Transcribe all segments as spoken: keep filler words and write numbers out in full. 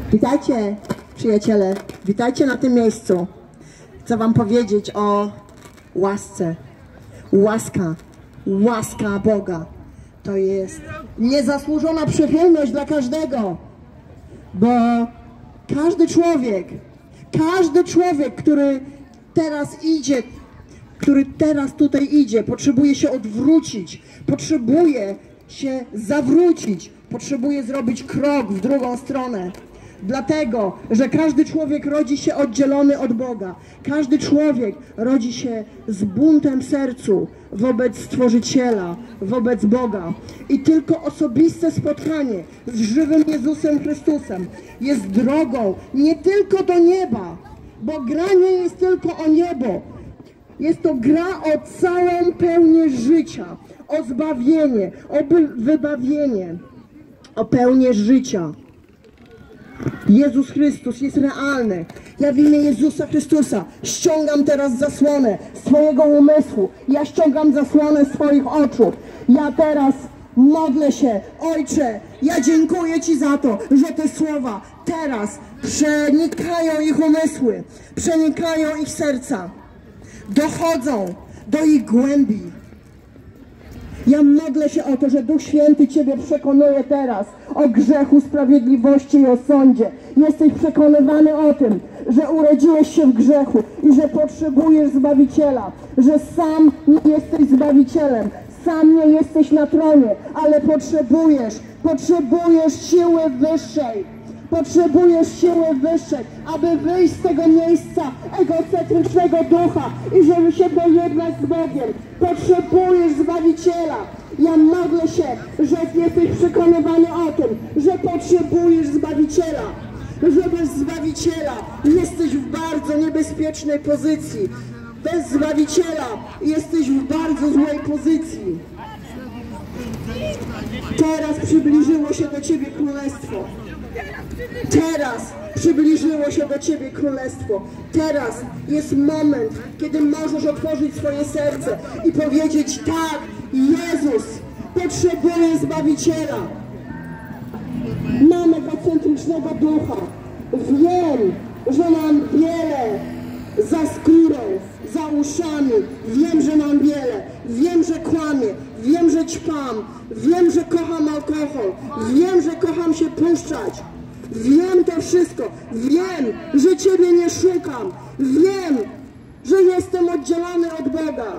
Witajcie, przyjaciele, witajcie na tym miejscu. Chcę wam powiedzieć o łasce. Łaska, łaska Boga to jest niezasłużona przychylność dla każdego, bo każdy człowiek, każdy człowiek, który teraz idzie, który teraz tutaj idzie, potrzebuje się odwrócić, potrzebuje się zawrócić, potrzebuje zrobić krok w drugą stronę. Dlatego, że każdy człowiek rodzi się oddzielony od Boga. Każdy człowiek rodzi się z buntem w sercu wobec Stworzyciela, wobec Boga. I tylko osobiste spotkanie z żywym Jezusem Chrystusem jest drogą nie tylko do nieba, bo gra nie jest tylko o niebo. Jest to gra o całą pełnię życia, o zbawienie, o wybawienie, o pełnię życia. Jezus Chrystus jest realny. Ja w imię Jezusa Chrystusa ściągam teraz zasłonę swojego umysłu. Ja ściągam zasłonę swoich oczu. Ja teraz modlę się, Ojcze, ja dziękuję Ci za to, że te słowa teraz przenikają ich umysły, przenikają ich serca, dochodzą do ich głębi. Ja modlę się o to, że Duch Święty Ciebie przekonuje teraz o grzechu, sprawiedliwości i o sądzie. Jesteś przekonywany o tym, że urodziłeś się w grzechu i że potrzebujesz Zbawiciela, że sam nie jesteś Zbawicielem, sam nie jesteś na tronie, ale potrzebujesz, potrzebujesz siły wyższej. Potrzebujesz siły wyższej, aby wyjść z tego miejsca egocentrycznego ducha i żeby się pojednać z Bogiem. Potrzebujesz Zbawiciela. Ja modlę się, że jesteś przekonywany o tym, że potrzebujesz Zbawiciela. Że bez Zbawiciela jesteś w bardzo niebezpiecznej pozycji. Bez Zbawiciela jesteś w bardzo złej pozycji. Teraz przybliżyło się do Ciebie Królestwo. Teraz przybliżyło się do Ciebie Królestwo. Teraz jest moment, kiedy możesz otworzyć swoje serce i powiedzieć: tak, Jezus potrzebuje Zbawiciela. Mam egocentrycznego ducha. Wiem, że mam wiele za skórą, za uszami. Wiem, że mam wiele. Wiem, że kłamię. Wiem, że ćpam. Wiem, że kocham alkohol. Wiem, że kocham się puszczać. Wiem to wszystko. Wiem, że Ciebie nie szukam. Wiem, że jestem oddzielony od Boga.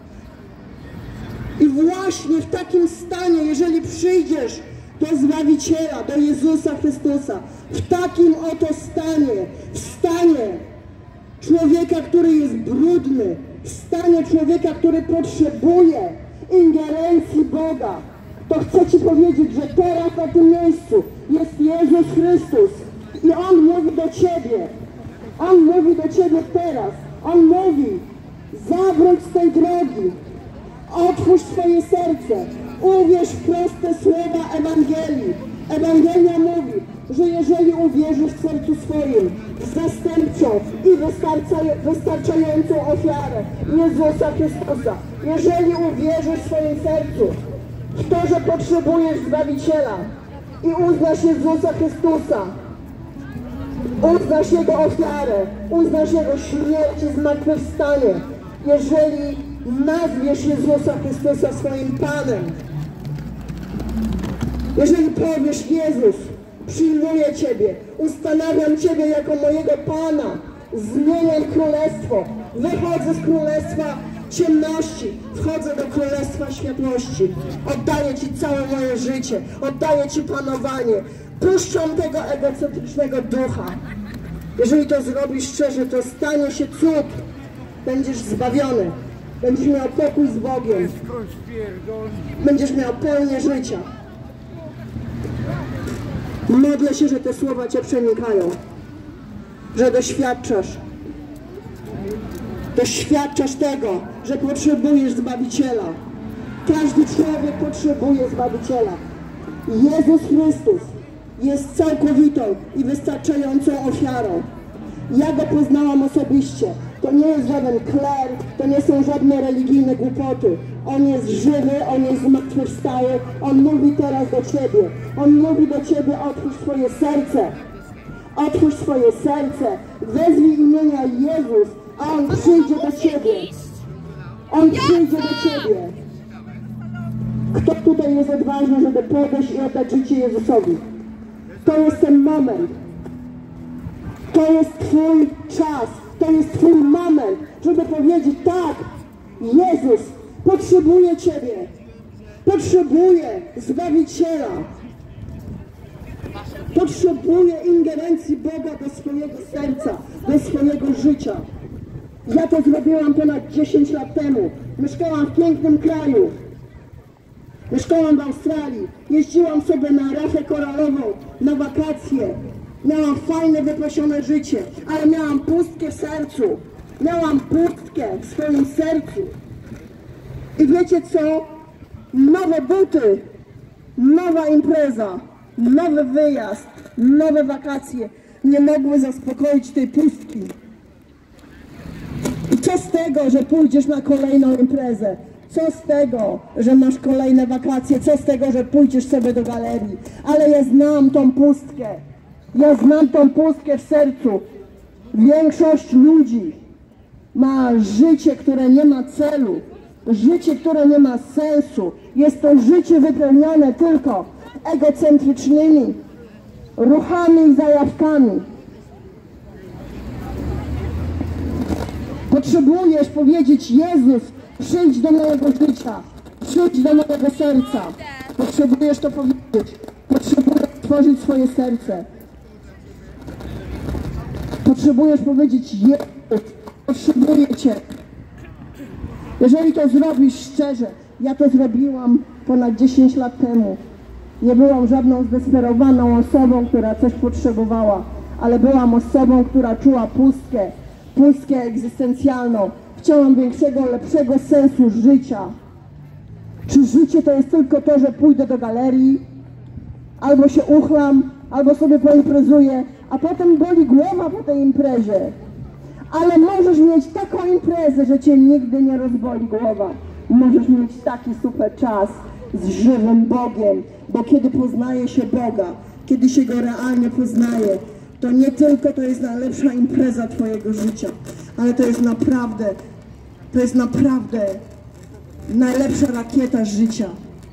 I właśnie w takim stanie, jeżeli przyjdziesz do Zbawiciela, do Jezusa Chrystusa, w takim oto stanie, w stanie człowieka, który jest brudny, w stanie człowieka, który potrzebuje ingerencji Boga, to chcę Ci powiedzieć, że teraz na tym miejscu jest Jezus Chrystus i On mówi do Ciebie. On mówi do Ciebie teraz. On mówi: zawróć z tej drogi, otwórz swoje serce, uwierz w proste słowa Ewangelii. Ewangelia mówi, że jeżeli uwierzysz w sercu swoim w zastępczą i wystarczającą ofiarę Jezusa Chrystusa, jeżeli uwierzysz w swoim sercu w to, że potrzebujesz Zbawiciela i uznasz Jezusa Chrystusa, uznasz Jego ofiarę, uznasz Jego śmierć i zmartwychwstanie, jeżeli nazwiesz Jezusa Chrystusa swoim Panem, jeżeli powiesz: Jezus, przyjmuję Ciebie, ustanawiam Ciebie jako mojego Pana, zmieniam królestwo, wychodzę z królestwa ciemności, wchodzę do królestwa światłości, oddaję Ci całe moje życie, oddaję Ci panowanie, puszczam tego egocentrycznego ducha. Jeżeli to zrobisz szczerze, to stanie się cud, będziesz zbawiony, będziesz miał pokój z Bogiem, będziesz miał pełnię życia. Modlę się, że te słowa Cię przenikają, że doświadczasz, doświadczasz tego, że potrzebujesz Zbawiciela. Każdy człowiek potrzebuje Zbawiciela. Jezus Chrystus jest całkowitą i wystarczającą ofiarą. Ja Go poznałam osobiście. To nie jest żaden kler, to nie są żadne religijne głupoty. On jest żywy, On jest zmartwychwstały, On mówi teraz do Ciebie. On mówi do Ciebie: otwórz swoje serce, Otwórz swoje serce, wezwij imienia Jezus, a On przyjdzie do ciebie. On przyjdzie do ciebie. Kto tutaj jest odważny, żeby podejść i oddać życie Jezusowi? To jest ten moment. To jest twój czas. To jest twój moment, żeby powiedzieć: tak, Jezus potrzebuje ciebie. Potrzebuje Zbawiciela. Potrzebuje ingerencji Boga do swojego serca, do swojego życia. Ja to zrobiłam ponad dziesięć lat temu. Mieszkałam w pięknym kraju. Mieszkałam w Australii. Jeździłam sobie na rafę koralową, na wakacje. Miałam fajne, wypasione życie, ale miałam pustkę w sercu. Miałam pustkę w swoim sercu. I wiecie co? Nowe buty, nowa impreza, nowy wyjazd, nowe wakacje nie mogły zaspokoić tej pustki. I co z tego, że pójdziesz na kolejną imprezę? Co z tego, że masz kolejne wakacje? Co z tego, że pójdziesz sobie do galerii? Ale ja znam tą pustkę. Ja znam tą pustkę w sercu. Większość ludzi ma życie, które nie ma celu. Życie, które nie ma sensu. Jest to życie wypełnione tylko egocentrycznymi ruchami i zajawkami. Potrzebujesz powiedzieć: Jezus, przyjdź do mojego życia, przyjdź do mojego serca. Potrzebujesz to powiedzieć. Potrzebujesz otworzyć swoje serce. Potrzebujesz powiedzieć: Jezus, potrzebuję Cię. Jeżeli to zrobisz szczerze, ja to zrobiłam ponad dziesięć lat temu. Nie byłam żadną zdesperowaną osobą, która coś potrzebowała, ale byłam osobą, która czuła pustkę, pustkę egzystencjalną. Chciałam większego, lepszego sensu życia. Czy życie to jest tylko to, że pójdę do galerii, albo się uchlam, albo sobie poimprezuję, a potem boli głowa po tej imprezie. Ale możesz mieć taką imprezę, że cię nigdy nie rozboli głowa. Możesz mieć taki super czas z żywym Bogiem, bo kiedy poznaje się Boga, kiedy się Go realnie poznaje, to nie tylko to jest najlepsza impreza twojego życia, ale to jest naprawdę, to jest naprawdę najlepsza rakieta życia.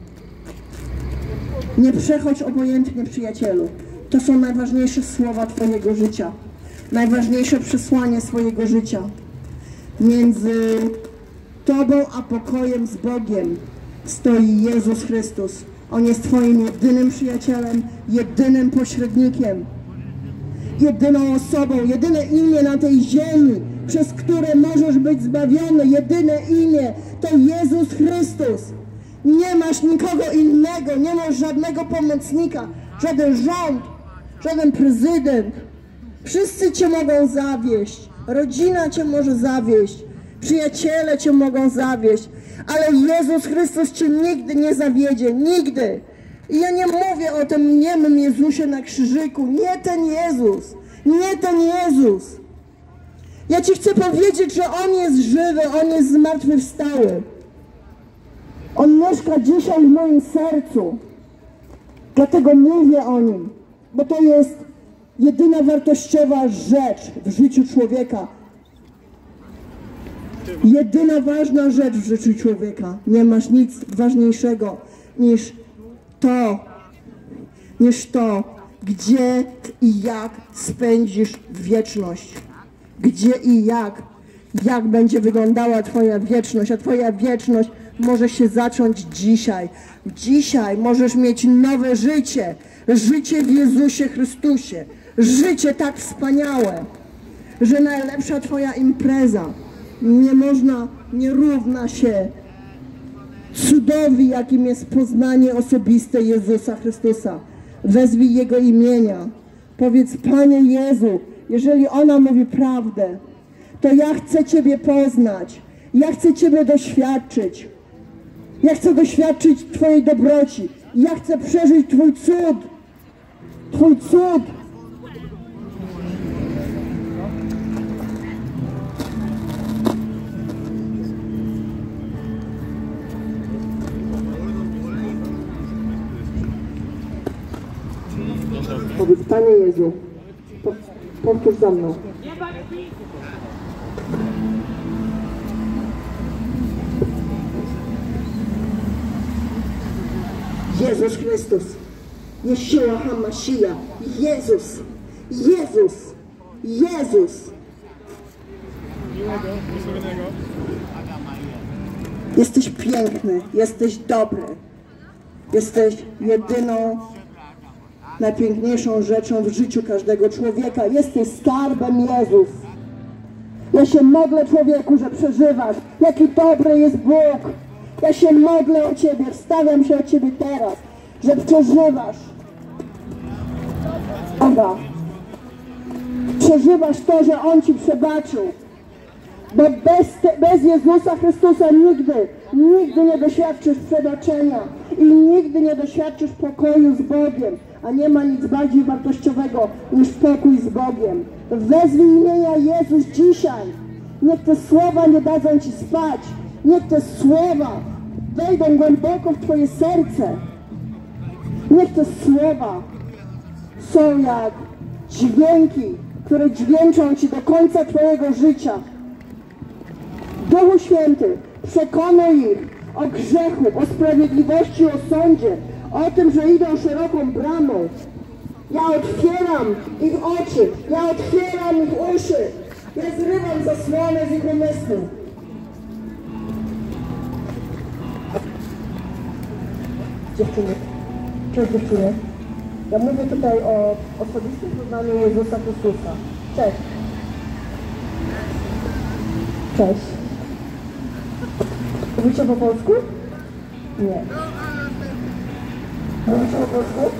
Nie przechodź obojętnie, przyjacielu. To są najważniejsze słowa twojego życia. Najważniejsze przesłanie swojego życia. Między tobą a pokojem z Bogiem stoi Jezus Chrystus. On jest twoim jedynym przyjacielem, jedynym pośrednikiem, jedyną osobą, jedyne imię na tej ziemi, przez które możesz być zbawiony. Jedyne imię to Jezus Chrystus. Nie masz nikogo innego, nie masz żadnego pomocnika, żaden rząd, żaden prezydent. Wszyscy cię mogą zawieść, rodzina cię może zawieść, przyjaciele cię mogą zawieść, ale Jezus Chrystus cię nigdy nie zawiedzie, nigdy. I ja nie mówię o tym niemym Jezusie na krzyżyku, nie ten Jezus, nie ten Jezus. Ja ci chcę powiedzieć, że On jest żywy, On jest zmartwychwstały. On mieszka dzisiaj w moim sercu, dlatego mówię o Nim, bo to jest jedyna wartościowa rzecz w życiu człowieka. Jedyna ważna rzecz w życiu człowieka. Nie masz nic ważniejszego niż to, niż to, gdzie i jak spędzisz wieczność. Gdzie i jak, jak będzie wyglądała twoja wieczność, a twoja wieczność może się zacząć dzisiaj. Dzisiaj możesz mieć nowe życie. Życie w Jezusie Chrystusie. Życie tak wspaniałe, że najlepsza twoja impreza nie można, nie równa się cudowi, jakim jest poznanie osobiste Jezusa Chrystusa. Wezwij Jego imienia. Powiedz: Panie Jezu, jeżeli ona mówi prawdę, to ja chcę Ciebie poznać. Ja chcę Ciebie doświadczyć. Ja chcę doświadczyć Twojej dobroci. Ja chcę przeżyć Twój cud. Twój cud. Powiedz: Panie Jezu, Powtórz za mną. Jezus Chrystus, Jeszua HaMashiach, Jezus, Jezus, Jezus. Jesteś piękny, jesteś dobry, jesteś jedyną, najpiękniejszą rzeczą w życiu każdego człowieka. Jesteś skarbem, Jezus. Ja się modlę, człowieku, że przeżywasz, jaki dobry jest Bóg. Ja się modlę o Ciebie, wstawiam się o Ciebie teraz, że przeżywasz Boga. Przeżywasz to, że On Ci przebaczył. Bo bez, te, bez Jezusa Chrystusa nigdy, nigdy nie doświadczysz przebaczenia i nigdy nie doświadczysz pokoju z Bogiem. A nie ma nic bardziej wartościowego niż pokój z Bogiem. Wezwij imienia Jezus dzisiaj. Niech te słowa nie dadzą Ci spać. Niech te słowa wejdą głęboko w Twoje serce. Niech te słowa są jak dźwięki, które dźwięczą Ci do końca Twojego życia. Duchu Święty, przekonaj ich o grzechu, o sprawiedliwości, o sądzie, o tym, że idą szeroką bramą. Ja otwieram ich oczy, ja otwieram ich uszy, ja zrywam zasłonę z ich umysłu. Dziewczyny, cześć dziewczyny. Ja mówię tutaj o osobistym poznaniu Jezusa Chrystusa. Cześć. Cześć. Mówicie po polsku? Nie. Mówicie po polsku?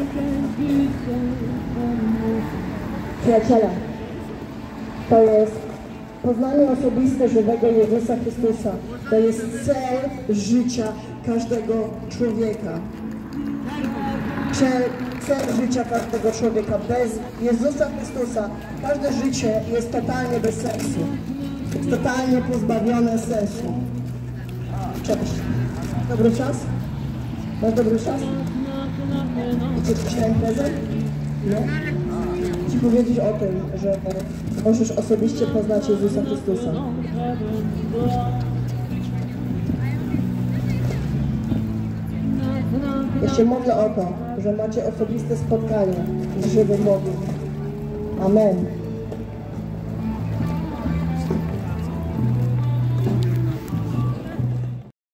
Przyjaciele, to jest poznanie osobiste żywego Jezusa Chrystusa. To jest cel życia każdego człowieka. Cel, cel życia każdego człowieka. Bez Jezusa Chrystusa każde życie jest totalnie bez sensu. Jest totalnie pozbawione sensu. Cześć. Dobry czas? Masz dobry czas? Idziesz dzisiaj na imprezę? Nie? Ci powiedzieć o tym, że możesz osobiście poznać Jezusa Chrystusa. Ja się modlę o to, że macie osobiste spotkanie z żywym Bogiem. Amen.